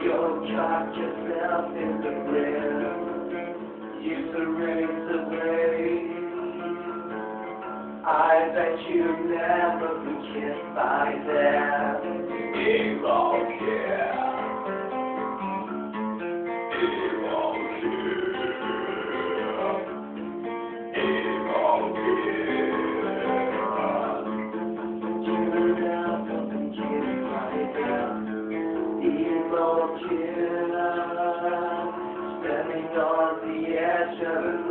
You'll trapped yourself in the grave. You erase away. I bet you'll never be kissed by that evil kid. Evil kid. Evil kid. You'll never be kissed by that evil kid. Standing on the edge of